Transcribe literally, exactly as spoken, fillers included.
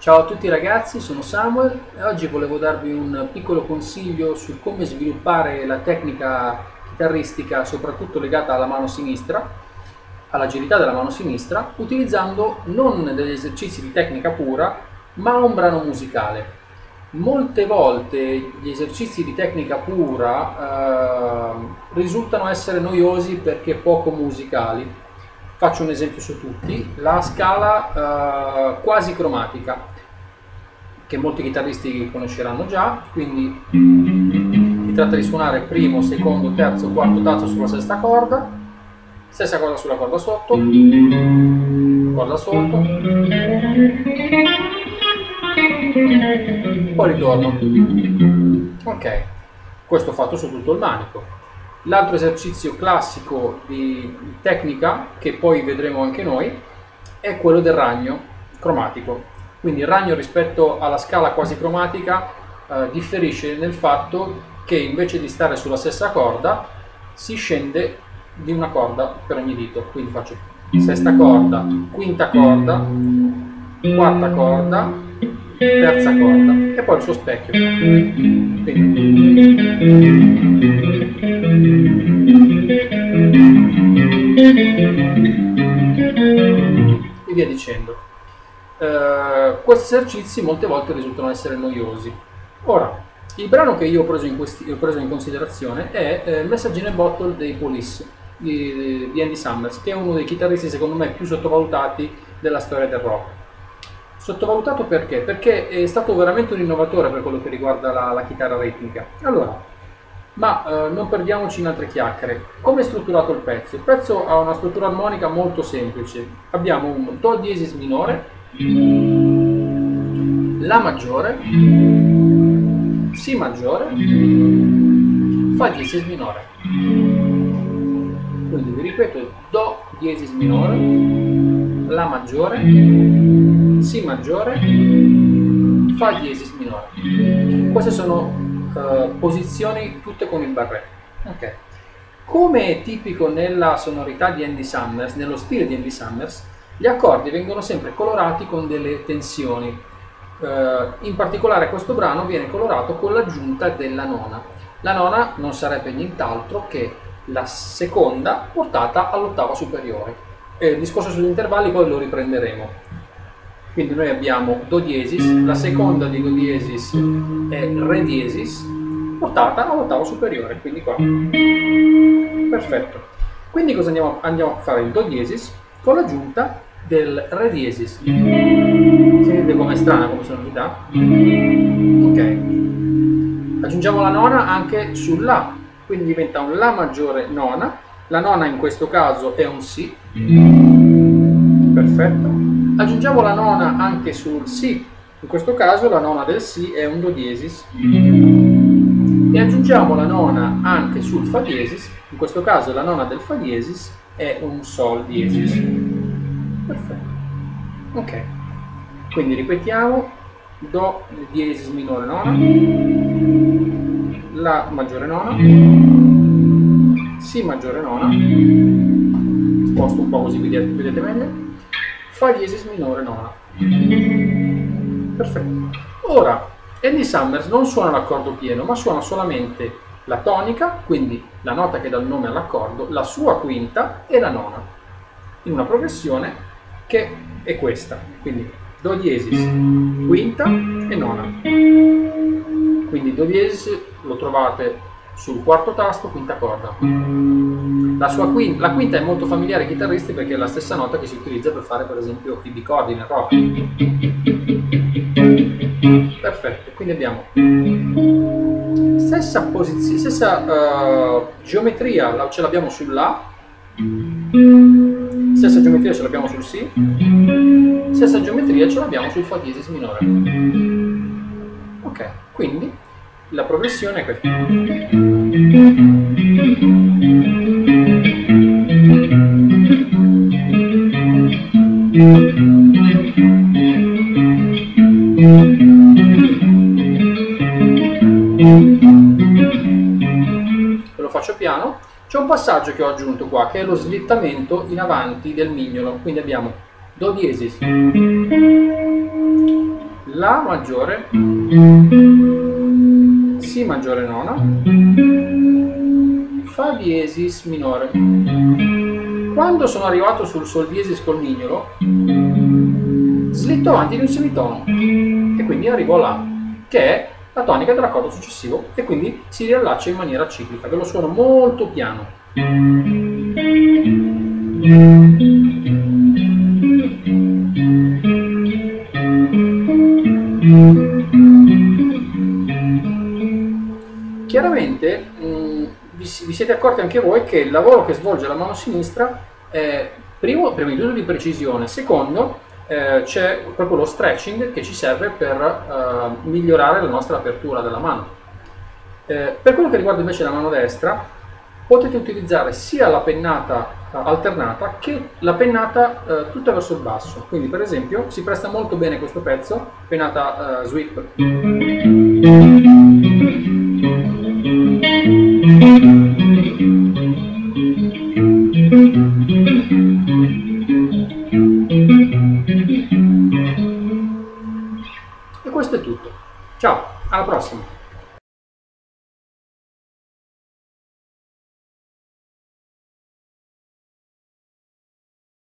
Ciao a tutti ragazzi, sono Samuel e oggi volevo darvi un piccolo consiglio su come sviluppare la tecnica chitarristica, soprattutto legata alla mano sinistra, all'agilità della mano sinistra, utilizzando non degli esercizi di tecnica pura, ma un brano musicale. Molte volte gli esercizi di tecnica pura eh, risultano essere noiosi perché poco musicali. Faccio un esempio su tutti, la scala eh, quasi cromatica, che molti chitarristi conosceranno già, quindi si tratta di suonare primo, secondo, terzo, quarto tasto sulla sesta corda, stessa cosa sulla corda sotto, corda sotto, poi ritorno. Ok, questo fatto su tutto il manico. L'altro esercizio classico di tecnica, che poi vedremo anche noi, è quello del ragno cromatico. Quindi il ragno rispetto alla scala quasi cromatica eh, differisce nel fatto che invece di stare sulla stessa corda si scende di una corda per ogni dito. Quindi faccio sesta corda, quinta corda, quarta corda, terza corda e poi il suo specchio. Quindi. E via dicendo. Uh, questi esercizi molte volte risultano essere noiosi. Ora, il brano che io ho preso in, questi, ho preso in considerazione è eh, Message in a Bottle dei Police di, di Andy Summers, che è uno dei chitarristi secondo me più sottovalutati della storia del rock. Sottovalutato perché? Perché è stato veramente un innovatore per quello che riguarda la, la chitarra ritmica. Allora, ma eh, non perdiamoci in altre chiacchiere. Come è strutturato il pezzo? Il pezzo ha una struttura armonica molto semplice. Abbiamo un Do diesis minore, La maggiore, Si maggiore, Fa diesis minore. Quindi vi ripeto: Do diesis minore, La maggiore, Si maggiore, Fa diesis minore. Queste sono uh, posizioni tutte con il barré. Okay. Come è tipico nella sonorità di Andy Summers, nello stile di Andy Summers, gli accordi vengono sempre colorati con delle tensioni. Uh, in particolare questo brano viene colorato con l'aggiunta della nona. La nona non sarebbe nient'altro che la seconda portata all'ottava superiore. E il discorso sugli intervalli poi lo riprenderemo. Quindi noi abbiamo Do diesis, la seconda di Do diesis è Re diesis, portata all'ottava superiore, quindi qua. Perfetto. Quindi cosa andiamo, andiamo a fare? Il Do diesis con l'aggiunta del Re diesis. Si vede com'è strana come sonorità? Ok. Aggiungiamo la nona anche sul La, quindi diventa un La maggiore nona. La nona in questo caso è un Si. Perfetto. Aggiungiamo la nona anche sul Si, in questo caso la nona del Si è un Do diesis, e aggiungiamo la nona anche sul Fa diesis, in questo caso la nona del Fa diesis è un Sol diesis. Perfetto. Ok, quindi ripetiamo: Do diesis minore nona, La maggiore nona, Si maggiore nona, sposto un po' così vedete meglio, Fa diesis minore nona. Perfetto. Ora, Andy Summers non suona l'accordo pieno, ma suona solamente la tonica, quindi la nota che dà il nome all'accordo, la sua quinta e la nona, in una progressione che è questa. Quindi Do diesis, quinta e nona. Quindi Do diesis lo trovate sul quarto tasto, quinta corda. La, sua quinta, la quinta è molto familiare ai chitarristi perché è la stessa nota che si utilizza per fare per esempio i bicordi nel rock. Perfetto, quindi abbiamo stessa posizione, stessa uh, geometria ce l'abbiamo sul La, stessa geometria ce l'abbiamo sul Si, stessa geometria ce l'abbiamo sul Fa diesis minore. Ok, quindi la progressione è questa. Ve lo faccio piano. C'è un passaggio che ho aggiunto qua, che è lo slittamento in avanti del mignolo. Quindi abbiamo Do diesis, La maggiore, Si maggiore nona, Fa diesis minore. Quando sono arrivato sul Sol diesis col mignolo, slitto avanti di un semitono e quindi arrivo a La, che è la tonica dell'accordo successivo, e quindi si riallaccia in maniera ciclica. Ve lo suono molto piano. Chiaramente mh, vi, vi siete accorti anche voi che il lavoro che svolge la mano sinistra è primo, prima di tutto di precisione, secondo eh, c'è proprio lo stretching che ci serve per eh, migliorare la nostra apertura della mano. Eh, per quello che riguarda invece la mano destra, potete utilizzare sia la pennata eh, alternata che la pennata eh, tutta verso il basso. Quindi per esempio si presta molto bene questo pezzo, pennata eh, sweep. E questo è tutto. Ciao, alla prossima!